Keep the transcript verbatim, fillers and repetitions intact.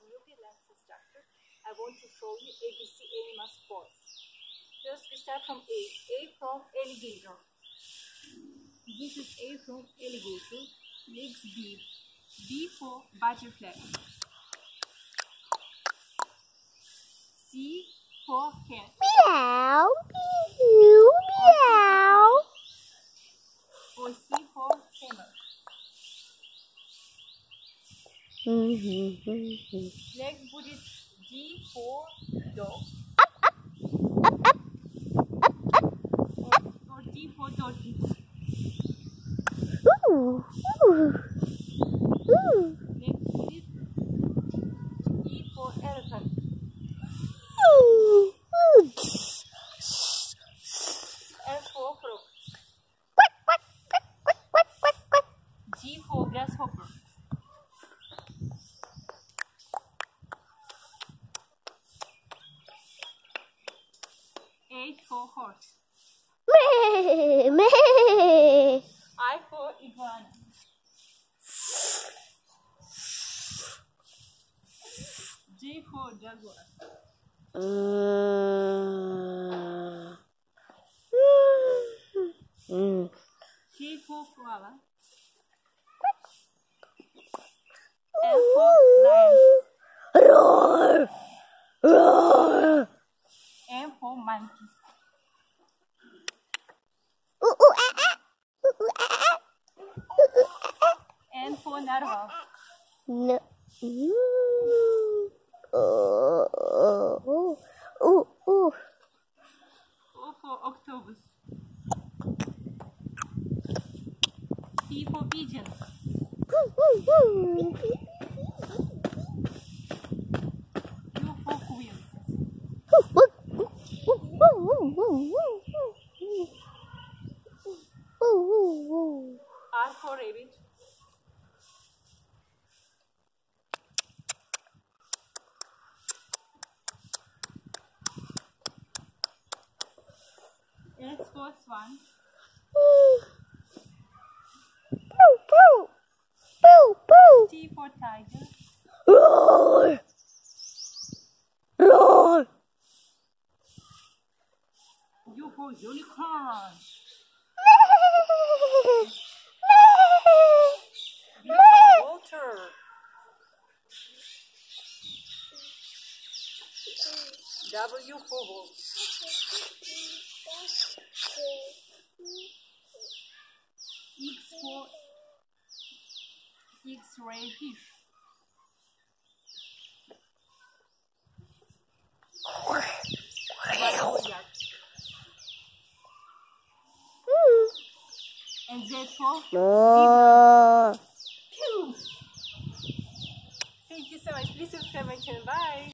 I'm Yuki, lens instructor. I want to show you A B C animal sports. First, we start from A. A from alligator. This is A from alligator. Legs B. B for butterfly. C for cat. Meow, meow, meow. Or C for camel. Next, put it D for dog. Up, up, Or, or D for dolphin. ooh, ooh, ooh. Next, put it E for elephant. Ooh, ooh. F for frog. Quack, quack, quack, quack, quack, quack, quack. G for grasshopper. H for horse. Meh, meh. I for iguana. J for jaguar. Mm. K for koala. L for lion. Roar, roar. M for monkey. Ooh, ooh, ah, ah. Ooh, ooh, ah, ah. Ooh, ooh, ah, ah. N for narwhal. No. Ooh. Oh, oh, oh, oh. O for octopus. P for pigeon. Woo, woo, woo. Q for quail. Woo, woo, woo, woo, woo, woo, woo. Woo, woo, woo. R for rabbit. S for swan. Poo, poo, poo, poo. T for tiger. Roar, roar. U for unicorn. V for water. W for wolf. X for X-ray fish. Y for yak. And Z for Roar. Phew. Thank you so much. Please subscribe my channel. Bye.